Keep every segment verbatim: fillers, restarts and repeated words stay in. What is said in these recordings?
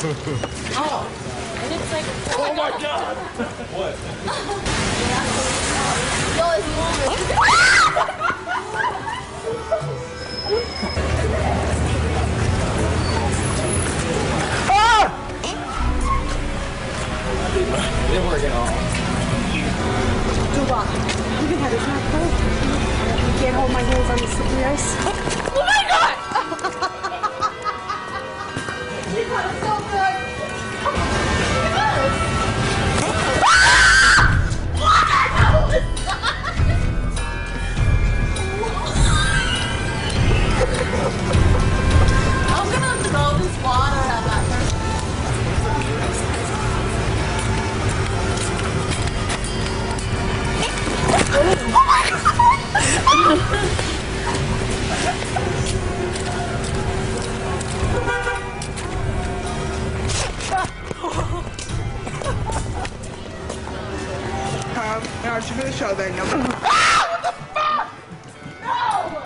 Oh. And it's like, oh my god! What? Yo, if you want to. Ah! It didn't work at all. Duba, you can have this not cold. You can't hold my heels on the slippery ice. Oh my god! She got it so good. I'm gonna throw this water at that person. Um, no, she really showed that number. Ah! What the fuck? No!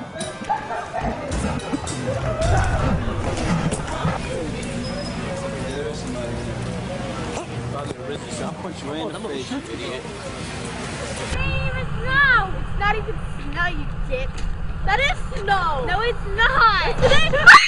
I'll punch you in the face, you idiot. It ain't even snow! It's not even snow, you dip. That is snow! No, it's not! Yes, it is!